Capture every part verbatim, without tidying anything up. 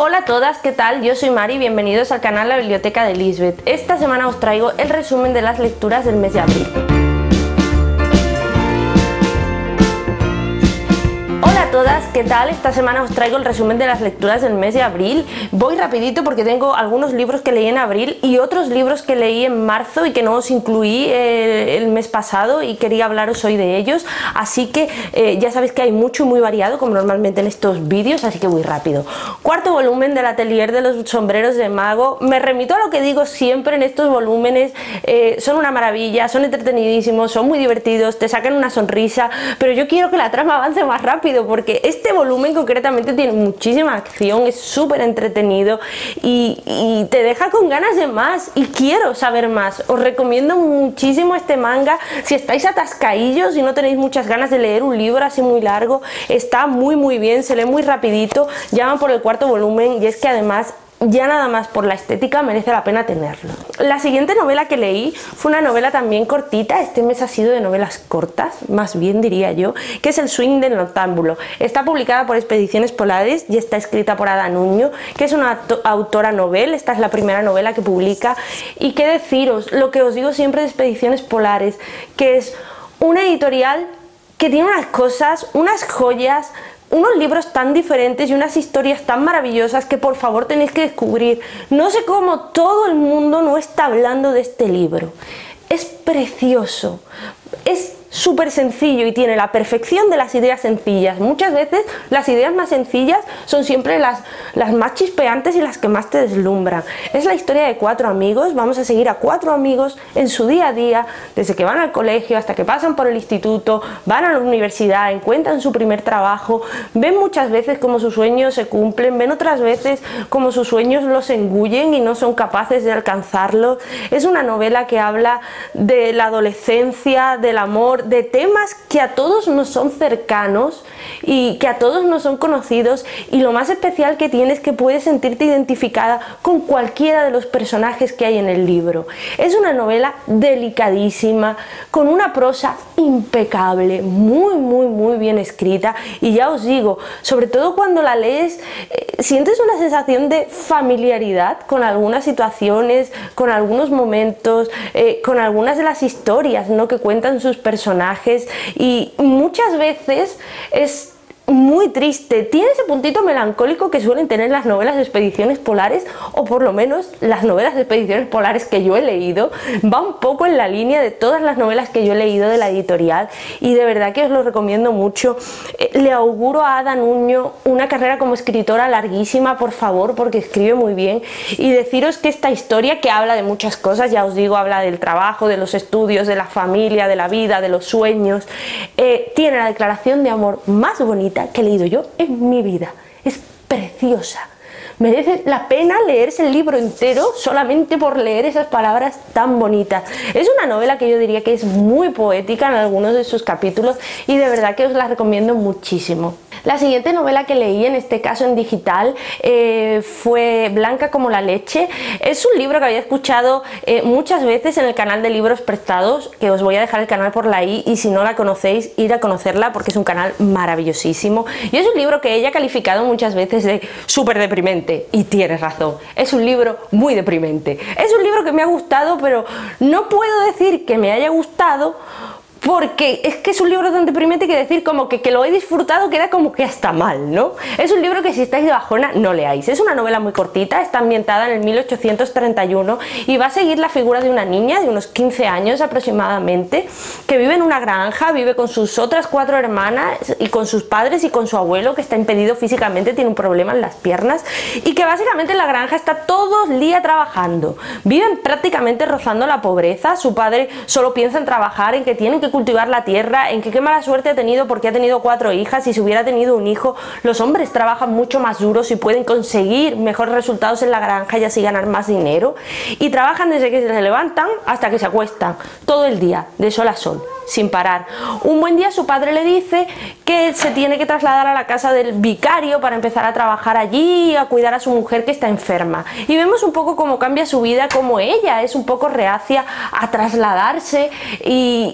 Hola a todas, ¿qué tal? Yo soy Mari, bienvenidos al canal La Biblioteca de Lisbeth. Esta semana os traigo el resumen de las lecturas del mes de abril. Hola a todas, ¿qué tal? Esta semana os traigo el resumen de las lecturas del mes de abril. Voy rapidito porque tengo algunos libros que leí en abril y otros libros que leí en marzo y que no os incluí eh, el mes pasado y quería hablaros hoy de ellos. Así que eh, ya sabéis que hay mucho y muy variado como normalmente en estos vídeos, así que voy rápido. Cuarto volumen del Atelier de los Sombreros de Mago. Me remito a lo que digo siempre en estos volúmenes, eh, son una maravilla, son entretenidísimos, son muy divertidos, te sacan una sonrisa, pero yo quiero que la trama avance más rápido porque este volumen concretamente tiene muchísima acción, es súper entretenido y, y te deja con ganas de más y quiero saber más. Os recomiendo muchísimo este manga si estáis atascaillos y no tenéis muchas ganas de leer un libro así muy largo. Está muy muy bien, se lee muy rapidito, ya van por el cuarto volumen y es que además ya nada más por la estética merece la pena tenerlo. La siguiente novela que leí fue una novela también cortita, este mes ha sido de novelas cortas, más bien diría yo, que es El Swing del Noctámbulo. Está publicada por Expediciones Polares y está escrita por Ada Nuño, que es una autora novel. Esta es la primera novela que publica y qué deciros, lo que os digo siempre de Expediciones Polares, que es una editorial que tiene unas cosas, unas joyas, unos libros tan diferentes y unas historias tan maravillosas que por favor tenéis que descubrir. No sé cómo todo el mundo no está hablando de este libro. Es precioso, es súper sencillo y tiene la perfección de las ideas sencillas. Muchas veces las ideas más sencillas son siempre las, las más chispeantes y las que más te deslumbran. Es la historia de cuatro amigos, vamos a seguir a cuatro amigos en su día a día, desde que van al colegio hasta que pasan por el instituto, van a la universidad, encuentran su primer trabajo, ven muchas veces cómo sus sueños se cumplen, ven otras veces cómo sus sueños los engullen y no son capaces de alcanzarlos. Es una novela que habla de la adolescencia, del amor, de temas que a todos nos son cercanos y que a todos nos son conocidos, y lo más especial que tiene es que puedes sentirte identificada con cualquiera de los personajes que hay en el libro. Es una novela delicadísima, con una prosa impecable, muy muy muy bien escrita, y ya os digo, sobre todo cuando la lees eh, sientes una sensación de familiaridad con algunas situaciones, con algunos momentos, eh, con algunas de las historias, ¿no?, que cuentan sus personajes, y muchas veces es muy triste, tiene ese puntito melancólico que suelen tener las novelas de Expediciones Polares, o por lo menos las novelas de Expediciones Polares que yo he leído, va un poco en la línea de todas las novelas que yo he leído de la editorial, y de verdad que os lo recomiendo mucho. Eh, le auguro a Ada Nuño una carrera como escritora larguísima, por favor, porque escribe muy bien, y deciros que esta historia, que habla de muchas cosas, ya os digo, habla del trabajo, de los estudios, de la familia, de la vida, de los sueños, eh, tiene la declaración de amor más bonita que he leído yo en mi vida. Es preciosa. Merece la pena leerse el libro entero solamente por leer esas palabras tan bonitas. Es una novela que yo diría que es muy poética en algunos de sus capítulos y de verdad que os la recomiendo muchísimo. La siguiente novela que leí, en este caso en digital, eh, fue Blanca como la leche. Es un libro que había escuchado eh, muchas veces en el canal de Libros Prestados, que os voy a dejar el canal por la i, y si no la conocéis, ir a conocerla porque es un canal maravillosísimo. Y es un libro que ella ha calificado muchas veces de súper deprimente, y tienes razón, es un libro muy deprimente. Es un libro que me ha gustado, pero no puedo decir que me haya gustado porque es que es un libro tan deprimente que decir como que, que lo he disfrutado queda como que hasta mal, ¿no? Es un libro que si estáis de bajona no leáis. Es una novela muy cortita, está ambientada en el mil ochocientos treinta y uno y va a seguir la figura de una niña de unos quince años aproximadamente, que vive en una granja, vive con sus otras cuatro hermanas y con sus padres y con su abuelo, que está impedido físicamente, tiene un problema en las piernas, y que básicamente en la granja está todo el día trabajando. Viven prácticamente rozando la pobreza, su padre solo piensa en trabajar, en que tienen que cultivar la tierra, en que qué mala suerte ha tenido porque ha tenido cuatro hijas, y si hubiera tenido un hijo, los hombres trabajan mucho más duros y pueden conseguir mejores resultados en la granja y así ganar más dinero, y trabajan desde que se levantan hasta que se acuestan, todo el día, de sol a sol, sin parar. Un buen día su padre le dice que se tiene que trasladar a la casa del vicario para empezar a trabajar allí y a cuidar a su mujer que está enferma, y vemos un poco cómo cambia su vida, como ella es un poco reacia a trasladarse, y aunque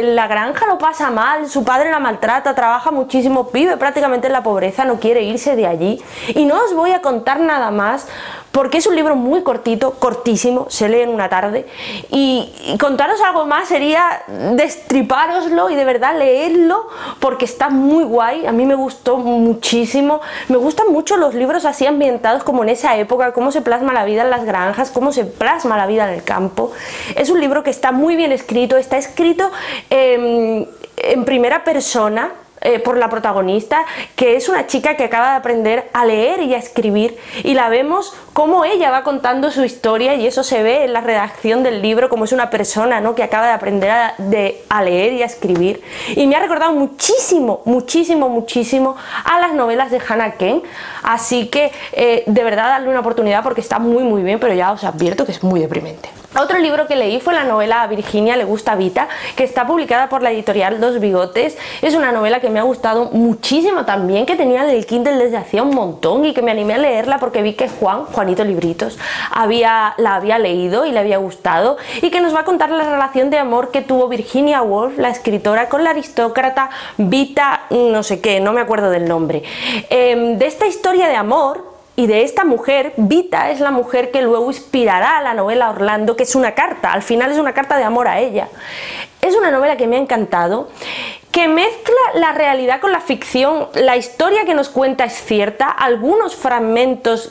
en la granja lo pasa mal, su padre la maltrata, trabaja muchísimo, vive prácticamente en la pobreza, no quiere irse de allí. Y no os voy a contar nada más porque es un libro muy cortito, cortísimo, se lee en una tarde, y, y contaros algo más sería destripároslo y de verdad leerlo porque está muy guay. A mí me gustó muchísimo, me gustan mucho los libros así ambientados como en esa época, cómo se plasma la vida en las granjas, cómo se plasma la vida en el campo. Es un libro que está muy bien escrito, está escrito eh, en primera persona, Eh, por la protagonista, que es una chica que acaba de aprender a leer y a escribir, y la vemos como ella va contando su historia, y eso se ve en la redacción del libro, como es una persona, ¿no?, que acaba de aprender a, de, a leer y a escribir, y me ha recordado muchísimo, muchísimo, muchísimo a las novelas de Hannah Kent, así que eh, de verdad darle una oportunidad porque está muy muy bien, pero ya os advierto que es muy deprimente. Otro libro que leí fue la novela A Virginia le gusta Vita, que está publicada por la editorial Dos Bigotes. Es una novela que me ha gustado muchísimo también, que tenía en el Kindle desde hacía un montón y que me animé a leerla porque vi que Juan, Juanito Libritos, había, la había leído y le había gustado, y que nos va a contar la relación de amor que tuvo Virginia Woolf, la escritora, con la aristócrata Vita, no sé qué, no me acuerdo del nombre. Eh, de esta historia de amor y de esta mujer, Vita es la mujer que luego inspirará a la novela Orlando, que es una carta, al final es una carta de amor a ella. Es una novela que me ha encantado, que mezcla la realidad con la ficción. La historia que nos cuenta es cierta, algunos fragmentos,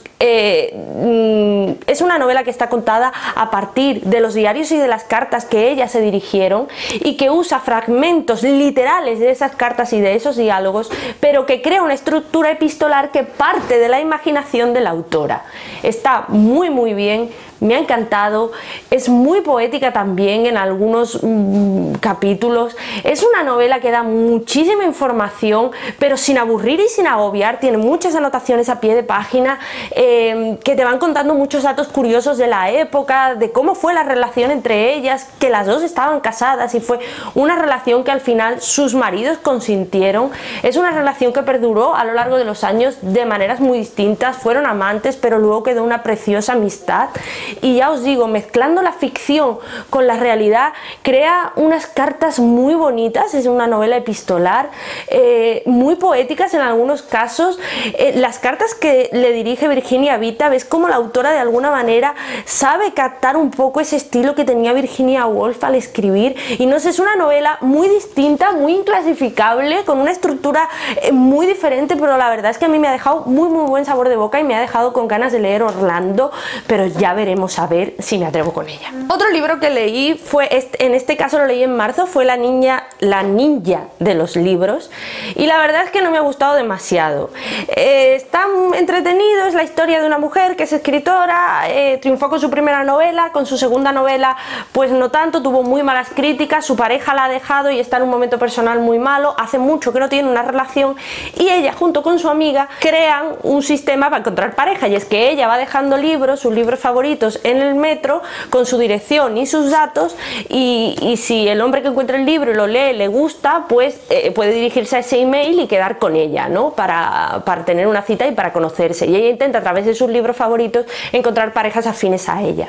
eh, es una novela que está contada a partir de los diarios y de las cartas que ellas se dirigieron, y que usa fragmentos literales de esas cartas y de esos diálogos, pero que crea una estructura epistolar que parte de la imaginación de la autora. Está muy muy bien, me ha encantado, es muy poética también en algunos mmm, capítulos. Es una novela que da muchísima información, pero sin aburrir y sin agobiar. Tiene muchas anotaciones a pie de página eh, que te van contando muchos datos curiosos de la época, de cómo fue la relación entre ellas, que las dos estaban casadas y fue una relación que al final sus maridos consintieron. Es una relación que perduró a lo largo de los años de maneras muy distintas, fueron amantes, pero luego quedó una preciosa amistad. Y ya os digo, mezclando la ficción con la realidad, crea unas cartas muy bonitas. Es una novela epistolar, eh, muy poéticas en algunos casos. Eh, las cartas que le dirige Virginia a Vita, ves como la autora de alguna manera sabe captar un poco ese estilo que tenía Virginia Woolf al escribir, y no sé, es una novela muy distinta, muy inclasificable, con una estructura eh, muy diferente, pero la verdad es que a mí me ha dejado muy muy buen sabor de boca y me ha dejado con ganas de leer Orlando, pero ya veremos a ver si me atrevo con ella. Otro libro que leí fue, este, en este caso lo leí en marzo, fue La niña, la ninja de los libros, y la verdad es que no me ha gustado demasiado. Eh, está entretenido, es la historia de una mujer que es escritora, eh, triunfó con su primera novela, con su segunda novela pues no tanto, tuvo muy malas críticas, su pareja la ha dejado y está en un momento personal muy malo, hace mucho que no tiene una relación, y ella junto con su amiga crean un sistema para encontrar pareja, y es que ella va dejando libros, sus libros favoritos, en el metro con su dirección y sus datos, y, y si el hombre que encuentra el libro y lo lee le gusta, pues eh, puede dirigirse a ese email y quedar con ella, ¿no?, para, para tener una cita y para conocerse, y ella intenta a través de sus libros favoritos encontrar parejas afines a ella.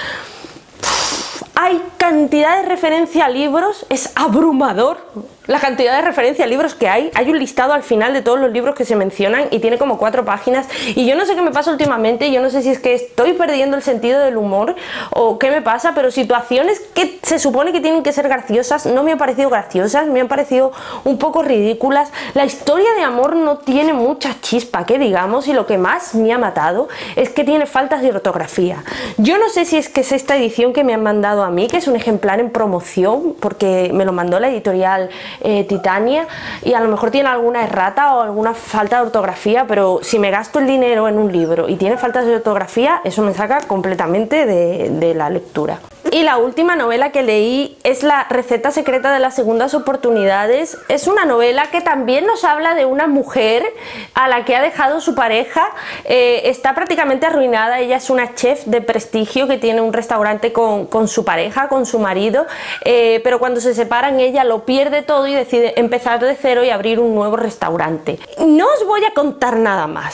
Hay cantidad de referencia a libros, es abrumador la cantidad de referencia a libros que hay. Hay un listado al final de todos los libros que se mencionan y tiene como cuatro páginas, y yo no sé qué me pasa últimamente, yo no sé si es que estoy perdiendo el sentido del humor o qué me pasa, pero situaciones que se supone que tienen que ser graciosas no me han parecido graciosas, me han parecido un poco ridículas. La historia de amor no tiene mucha chispa, que digamos, y lo que más me ha matado es que tiene faltas de ortografía. Yo no sé si es que es esta edición que me han mandado a mí, que es un ejemplar en promoción, porque me lo mandó la editorial Eh, Titania, y a lo mejor tiene alguna errata o alguna falta de ortografía, pero si me gasto el dinero en un libro y tiene faltas de ortografía, eso me saca completamente de, de la lectura. Y la última novela que leí es La receta secreta de las segundas oportunidades. Es una novela que también nos habla de una mujer a la que ha dejado su pareja, eh, está prácticamente arruinada. Ella es una chef de prestigio que tiene un restaurante con, con su pareja, con su marido, eh, pero cuando se separan ella lo pierde todo y decide empezar de cero y abrir un nuevo restaurante. No os voy a contar nada más,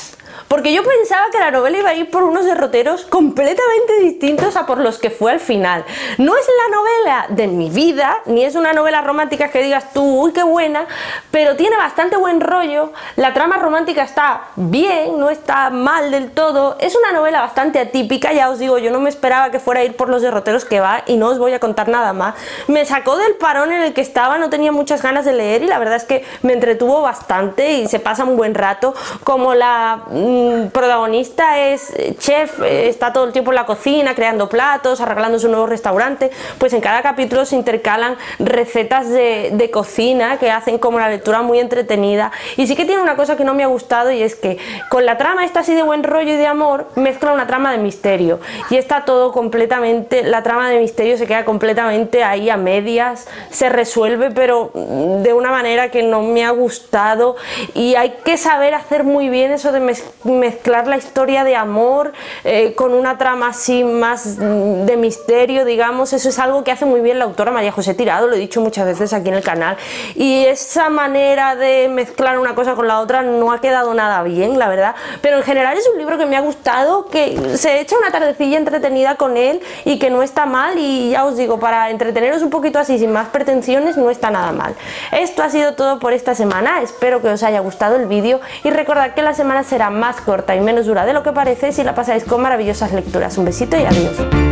porque yo pensaba que la novela iba a ir por unos derroteros completamente distintos a por los que fue al final. No es la novela de mi vida, ni es una novela romántica que digas tú, uy, qué buena, pero tiene bastante buen rollo, la trama romántica está bien, no está mal del todo, es una novela bastante atípica, ya os digo, yo no me esperaba que fuera a ir por los derroteros que va y no os voy a contar nada más. Me sacó del parón en el que estaba, no tenía muchas ganas de leer y la verdad es que me entretuvo bastante y se pasa un buen rato. Como la mmm, protagonista es chef, está todo el tiempo en la cocina creando platos, arreglando su nuevo restaurante, pues en cada capítulo se intercalan recetas de, de cocina que hacen como la lectura muy entretenida. Y sí que tiene una cosa que no me ha gustado y es que con la trama esta así de buen rollo y de amor mezcla una trama de misterio y está todo completamente, la trama de misterio se queda completamente ahí a medias, se resuelve pero de una manera que no me ha gustado y hay que saber hacer muy bien eso de mez mezclar la historia de amor eh, con una trama así más de misterio, digamos. Eso es algo que hace muy bien la autora María José Tirado, lo he dicho muchas veces aquí en el canal, y esa manera de mezclar una cosa con la otra no ha quedado nada bien, la verdad, pero en general es un libro que me ha gustado, que se echa una tardecilla entretenida con él y que no está mal, y ya os digo, para entreteneros un poquito así sin más pretensiones no está nada mal. Esto ha sido todo por esta semana, espero que os haya gustado el vídeo y recordad que la semana será más corta y menos dura de lo que parece si la pasáis con maravillosas lecturas. Un besito y adiós.